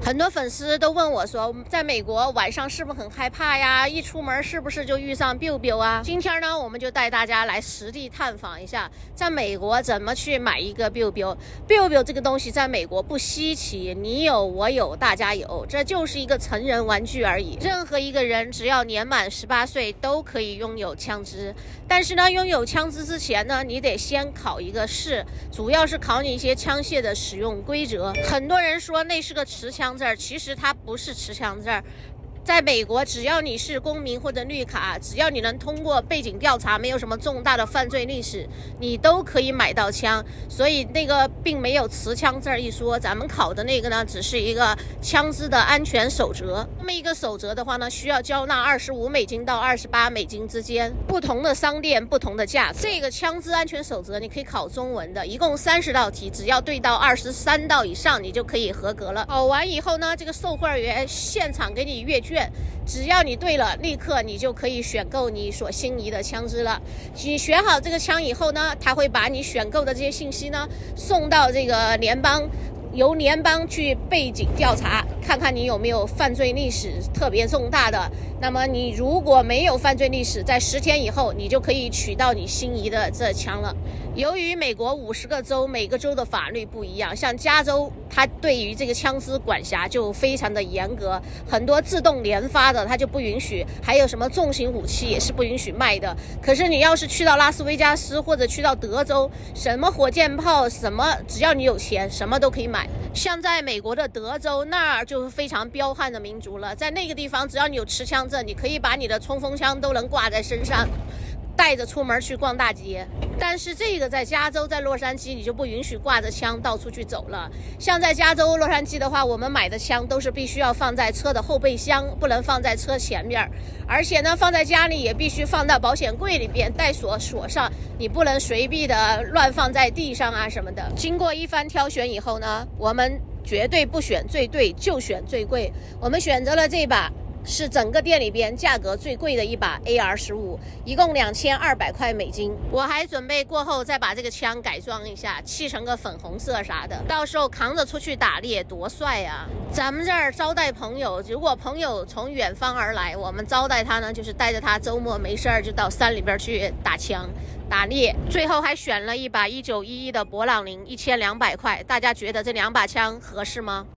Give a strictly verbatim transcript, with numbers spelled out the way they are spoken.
很多粉丝都问我说，在美国晚上是不是很害怕呀？一出门是不是就遇上 biu biu 啊？今天呢，我们就带大家来实地探访一下，在美国怎么去买一个 biu biu。biu biu 这个东西在美国不稀奇，你有我有大家有，这就是一个成人玩具而已。任何一个人只要年满十八岁都可以拥有枪支，但是呢，拥有枪支之前呢，你得先考一个试，主要是考你一些枪械的使用规则。很多人说那是个持枪证，其实它不是持枪证。在美国，只要你是公民或者绿卡，只要你能通过背景调查，没有什么重大的犯罪历史，你都可以买到枪。所以那个并没有持枪证一说，咱们考的那个呢，只是一个枪支的安全守则。那么一个守则的话呢，需要交纳二十五美金到二十八美金之间，不同的商店不同的价。这个枪支安全守则你可以考中文的，一共三十道题，只要对到二十三道以上，你就可以合格了。考完以后呢，这个售货员现场给你阅卷。只要你对了，立刻你就可以选购你所心仪的枪支了。你选好这个枪以后呢，他会把你选购的这些信息呢送到这个联邦，由联邦去背景调查，看看你有没有犯罪历史特别重大的。那么你如果没有犯罪历史，在十天以后你就可以取到你心仪的这枪了。由于美国五十个州，每个州的法律不一样，像加州它对于这个枪支管辖就非常的严格，很多自动连发的它就不允许，还有什么重型武器也是不允许卖的。可是你要是去到拉斯维加斯或者去到德州，什么火箭炮什么，只要你有钱，什么都可以买。像在美国的德州那儿就是非常彪悍的民族了，在那个地方只要你有持枪证，你可以把你的冲锋枪都能挂在身上，带着出门去逛大街。但是这个在加州，在洛杉矶你就不允许挂着枪到处去走了。像在加州洛杉矶的话，我们买的枪都是必须要放在车的后备箱，不能放在车前面，而且呢放在家里也必须放到保险柜里边带锁锁上，你不能随便的乱放在地上啊什么的。经过一番挑选以后呢，我们绝对不选最对，就选最贵。我们选择了这把是整个店里边价格最贵的一把 A R 十五， 一共两千二百块美金。我还准备过后再把这个枪改装一下，漆成个粉红色啥的，到时候扛着出去打猎多帅呀！咱们这儿招待朋友，如果朋友从远方而来，我们招待他呢，就是带着他周末没事儿就到山里边去打枪打猎。最后还选了一把一九一一的勃朗宁，一千两百块。大家觉得这两把枪合适吗？